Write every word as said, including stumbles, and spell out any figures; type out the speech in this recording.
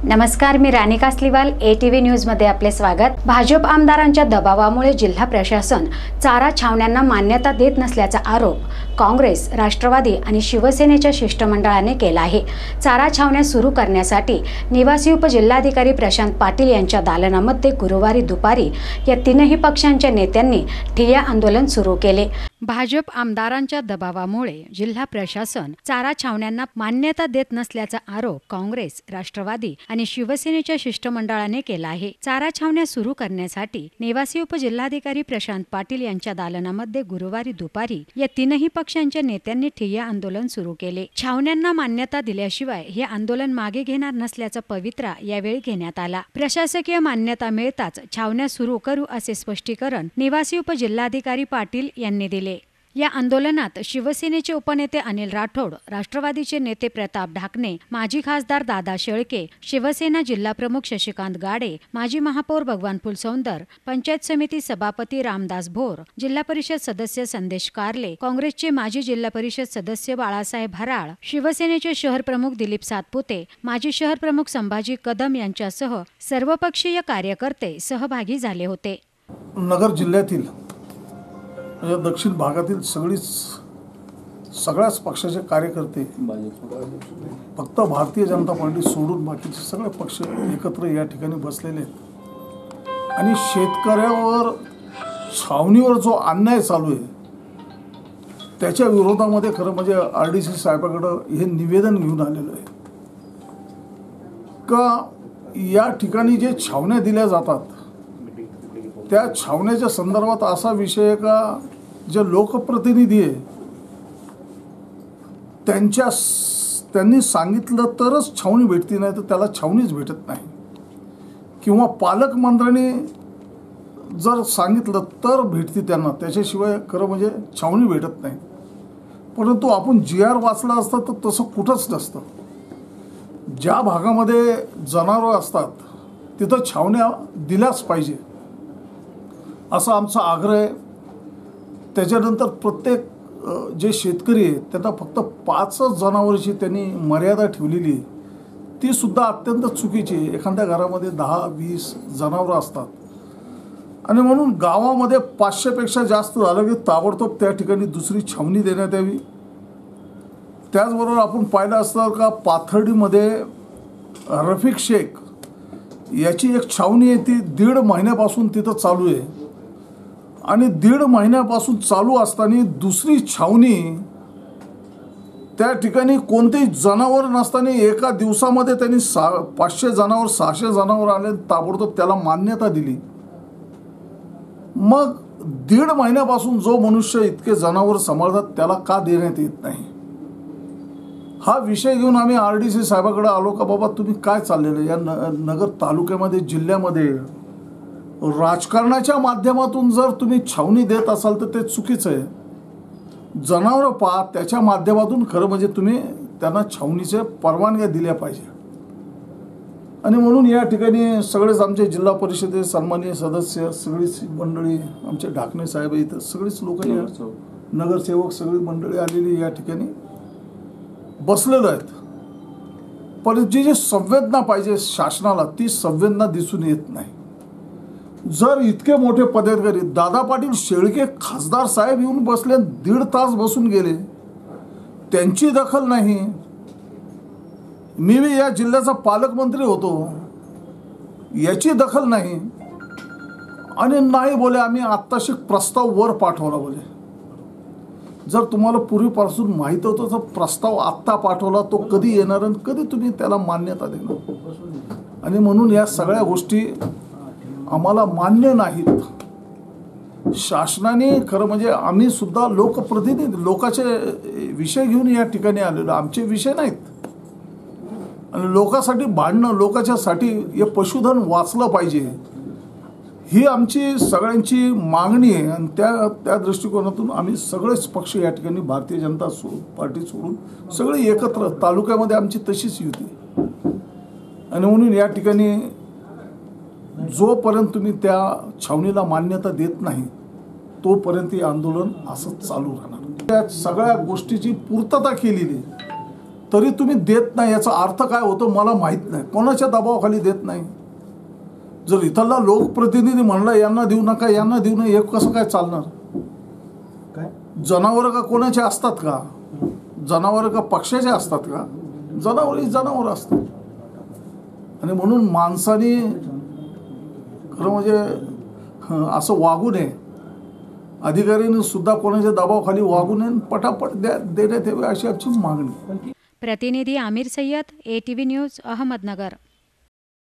नमस्कार, मी Rani Kasliwal, ATV news मध्ये आपले स्वागत। भाजप आमदारांच्या दबावामुळे जिल्हा प्रशासन चारा छावण्यांना मान्यता देत नसल्याचा आरोप काँग्रेस, राष्ट्रवादी आणि शिवसेनेच्या शिष्टमंडळाने केला आहे। चारा छावण्या सुरू करण्यासाठी निवासी उपजिल्हाधिकारी प्रशांत पाटील यांच्या दालनामध्ये गुरुवारी दुपारी या तीनही पक्षांच्या नेत्यांनी ठिय्या आंदोलन सुरू केले। भाजप आमदारांच्या दबावामुळे जिल्हा प्रशासन चारा छावण्यांना मान्यता देत नसल्याचा आरोप काँग्रेस, राष्ट्रवादी आणि शिवसेनेच्या शिष्टमंडळाने केला आहे। चारा छावण्या सुरू करण्यासाठी निवासी उपजिल्हाधिकारी प्रशांत पाटील यांच्या दालनामध्ये गुरुवारी दुपारी या तीनही पक्षांच्या नेत्यांनी ठिय्या आंदोलन सुरू केले। छावण्यांना मान्यता दिल्याशिवाय हे आंदोलन मागे घेणार नसल्याचा पवित्रा यावेळी घेण्यात आला। प्रशासकीय मान्यता मिळताच छावण्या सुरू करू असे स्पष्टीकरण निवासी उपजिल्हाधिकारी पाटील यांनी दिले। या आंदोलनात शिवसेनेचे उपनेते अनिल राठोड, राष्ट्रवादीचे नेते प्रताप ढाकणे, माजी खासदार दादा शेळके, शिवसेना जिल्हा प्रमुख शशिकांत गाडे, माजी महापौर भगवान फुलसौंदर, पंचायत समिती सभापती रामदास भोर, जिल्हा परिषद सदस्य संदेश कारले, काँग्रेसचे माजी जिल्हा परिषद सदस्य बाळासाहेब हराळ, शिवसेनेचे शहर प्रमुख दिलीप सातपुते, माजी शहर प्रमुख संभाजी कदम यांच्यासह सर्वपक्षीय कार्यकर्ते सहभागी झाले होते। नगर जिल्ह्यातील या दक्षिण भागातील सगळीच सगळ्याच पक्षाचे कार्यकर्ते फक्त भारतीय जनता पार्टी सोडून बाकीचे सगळे पक्ष एकत्र या ठिकाणी बसलेले आहेत आणि शेतकऱ्यावर छावणीवर जो अन्याय चालू आहे त्याच्या विरोधामध्ये खरं म्हणजे आरडीसी साहेबांकडे हे निवेदन घेऊन आलेलं आहे का या ठिकाणी जे छावण्या दिल्या जातात त्या छावण्याच्या संदर्भात असा विषय आहे का जे लोकप्रतिनिधी आहे त्यांच्या त्यांनी सांगितलं तरच छावणी भेटती, नाही तर त्याला छावणीच भेटत नाही, किंवा पालकमंत्र्यांनी जर सांगितलं तर भेटती त्यांना, त्याच्याशिवाय खरं म्हणजे छावणी भेटत नाही। परंतु आपण जी आर वाचला असता तर तसं कुठंच नसतं। ज्या भागामध्ये जनावरं असतात तिथं छावण्या दिल्याच पाहिजे असा आमचा आग्रह आहे। त्याच्यानंतर प्रत्येक जे शेतकरी आहेत त्यांना फक्त पाच जनावरांची त्यांनी मर्यादा ठेवलेली आहे, ती सुद्धा अत्यंत चुकीची आहे। एखाद्या घरामध्ये दहा वीस जनावरं असतात आणि म्हणून गावामध्ये पाचशेपेक्षा जास्त झालं की ताबडतोब त्या ठिकाणी दुसरी छावणी देण्यात यावी। त्याचबरोबर आपण पाहिलं असतं का पाथर्डीमध्ये रफिक शेख याची एक छावणी आहे, ती दीड महिन्यापासून तिथं चालू आहे आणि दीड महिन्यापासून चालू असताना दुसरी छावणी त्या ठिकाणी कोणतेही जनावर नसताना एका दिवसामध्ये त्यांनी सा पाचशे जनावर सहाशे जनावर आले, ताबडतोब त्याला मान्यता दिली। मग दीड महिन्यापासून जो मनुष्य इतके जनावर सांभाळतात त्याला का देण्यात येत नाही? हा विषय घेऊन आम्ही आरडीसी साहेबांकडे आलो का बाबा तुम्ही काय चाललेलं या नगर तालुक्यामध्ये जिल्ह्यामध्ये राजकारणाच्या माध्यमातून जर तुम्ही छावणी देत असाल तर ते चुकीचं आहे। जनावरं पहा त्याच्या माध्यमातून खरं म्हणजे तुम्ही त्यांना छावणीच्या परवानग्या दिल्या पाहिजे। आणि म्हणून या ठिकाणी सगळेच आमचे जिल्हा परिषदेचे सन्माननीय सदस्य, सगळीच मंडळी, आमचे ढाकणे साहेब इथं सगळीच लोक, नगरसेवक, सगळी मंडळी आलेली या ठिकाणी बसलेलो आहेत। पण जी जी संवेदना पाहिजे शासनाला ती संवेदना दिसून येत नाही। जर इतके मोठे पदाधिकारी दादा पाटील शेळके खासदार साहेब येऊन बसले, दीड तास बसून गेले, त्यांची दखल नाही। मी भी या जिल्ह्याचा पालकमंत्री होतो, याची दखल नाही आणि नाही बोले आम्ही आत्ताशी प्रस्ताव वर पाठवला बोले। जर तुम्हाला पूर्वीपासून माहित होतं तर प्रस्ताव आत्ता पाठवला तो कधी येणार आणि कधी तुम्ही त्याला मान्यता देणार? आणि म्हणून या सगळ्या गोष्टी आम्हाला मान्य नाहीत। शासनाने खरं म्हणजे आम्ही सुद्धा लोकप्रतिनिधी लोकांचे विषय घेऊन या ठिकाणी आलेलो, आमचे विषय नाहीत। आणि लोकांसाठी भांडणं, लोकांच्यासाठी हे पशुधन वाचलं पाहिजे ही आमची सगळ्यांची मागणी आहे। आणि त्या त्या दृष्टिकोनातून आम्ही सगळेच पक्ष या ठिकाणी भारतीय जनता पार्टी सोडून सगळे एकत्र तालुक्यामध्ये आमची तशीच युती। आणि म्हणून या ठिकाणी जोपर्यंत तुम्ही त्या छावणीला मान्यता देत नाही तोपर्यंत हे आंदोलन असंच चालू राहणार। त्या सगळ्या गोष्टीची पूर्तता केलेली तरी तुम्ही देत नाही, याचा अर्थ काय होतो मला माहीत नाही. कोणाच्या दबावाखाली देत नाही. जर इथला लोकप्रतिनिधी म्हणला यांना देऊ नका यांना देऊ नये, हे कसं काय चालणार? काय जनावर का कोणाचे असतात का? जनावर का पक्षाचे असतात का? जनावर ही जनावर असतात. आणि म्हणून माणसाने खरं म्हणजे हं, असं वागू नये. अधिकाऱ्यांनी सुद्धा कोणाच्या दबावाखाली वागू नये, पटापट द्या देण्यात यावे अशी आमची मागणी. प्रतिनिधी Aamir Sayyed, A T V news, Ahmednagar.